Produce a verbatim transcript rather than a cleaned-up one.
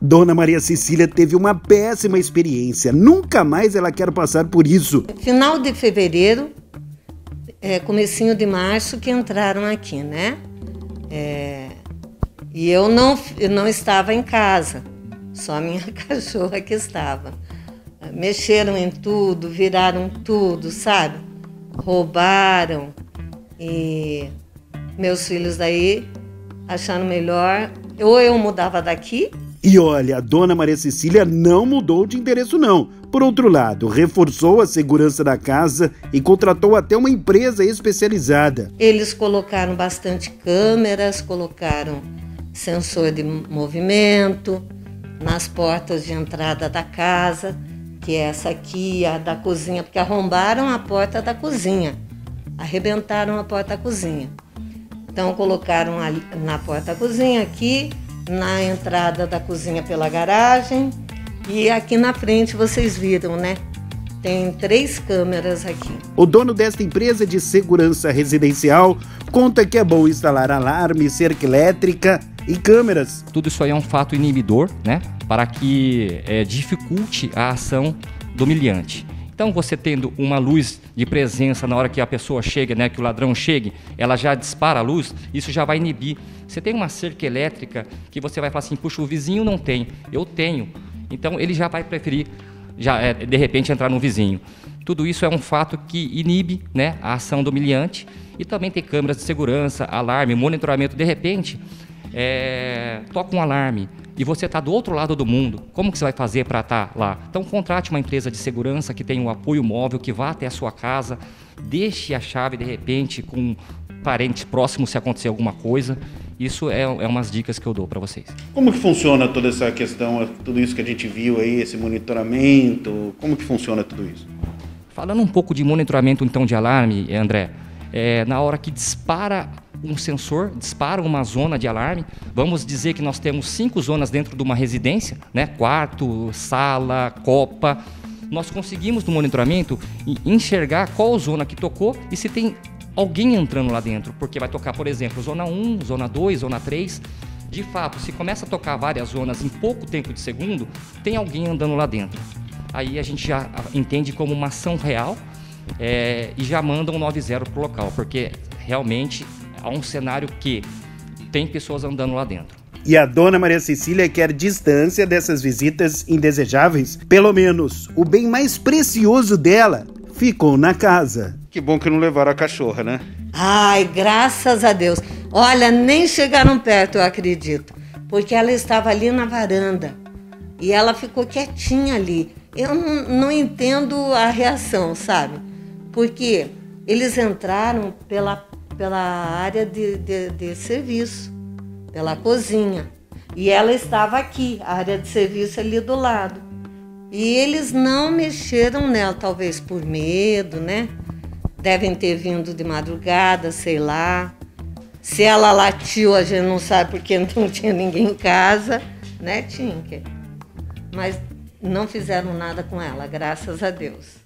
Dona Maria Cecília teve uma péssima experiência. Nunca mais ela quer passar por isso. Final de fevereiro, é, comecinho de março que entraram aqui, né? É, e eu não, eu não estava em casa, só a minha cachorra que estava. Mexeram em tudo, viraram tudo, sabe? Roubaram. E meus filhos daí, achando melhor, ou eu mudava daqui. E olha, a Dona Maria Cecília não mudou de endereço não. Por outro lado, reforçou a segurança da casa e contratou até uma empresa especializada. Eles colocaram bastante câmeras, colocaram sensor de movimento nas portas de entrada da casa, que é essa aqui, a da cozinha, porque arrombaram a porta da cozinha, arrebentaram a porta da cozinha. Então colocaram ali, na porta da cozinha aqui, na entrada da cozinha pela garagem e aqui na frente vocês viram, né? Tem três câmeras aqui. O dono desta empresa de segurança residencial conta que é bom instalar alarme, cerca elétrica e câmeras. Tudo isso aí é um fato inibidor, né? Para que é, dificulte a ação do humilhante. Então, você tendo uma luz de presença na hora que a pessoa chega, né, que o ladrão chegue, ela já dispara a luz, isso já vai inibir. Você tem uma cerca elétrica que você vai falar assim, puxa, o vizinho não tem, eu tenho. Então, ele já vai preferir, já, é, de repente, entrar no vizinho. Tudo isso é um fato que inibe, né, a ação do humilhante. E também tem câmeras de segurança, alarme, monitoramento. De repente, é, toca um alarme e você está do outro lado do mundo, como que você vai fazer para estar lá? Então contrate uma empresa de segurança que tenha um apoio móvel, que vá até a sua casa, deixe a chave de repente com parentes próximos se acontecer alguma coisa. Isso é, é umas dicas que eu dou para vocês. Como que funciona toda essa questão, tudo isso que a gente viu aí, esse monitoramento, como que funciona tudo isso? Falando um pouco de monitoramento então de alarme, André, é, na hora que dispara um sensor, dispara uma zona de alarme, vamos dizer que nós temos cinco zonas dentro de uma residência, né? Quarto, sala, copa. Nós conseguimos no monitoramento enxergar qual zona que tocou e se tem alguém entrando lá dentro, porque vai tocar, por exemplo, zona um, zona dois, zona três. De fato, se começa a tocar várias zonas em pouco tempo de segundo, tem alguém andando lá dentro. Aí a gente já entende como uma ação real é, e já manda um nove zero para o local, porque realmente há um cenário que tem pessoas andando lá dentro. E a Dona Maria Cecília quer distância dessas visitas indesejáveis. Pelo menos o bem mais precioso dela ficou na casa. Que bom que não levaram a cachorra, né? Ai, graças a Deus. Olha, nem chegaram perto, eu acredito. Porque ela estava ali na varanda. E ela ficou quietinha ali. Eu não, não entendo a reação, sabe? Porque eles entraram pela pela área de, de, de serviço, pela cozinha. E ela estava aqui, a área de serviço ali do lado. E eles não mexeram nela, talvez por medo, né? Devem ter vindo de madrugada, sei lá. Se ela latiu, a gente não sabe porque não tinha ninguém em casa, né, Tinker? Mas não fizeram nada com ela, graças a Deus.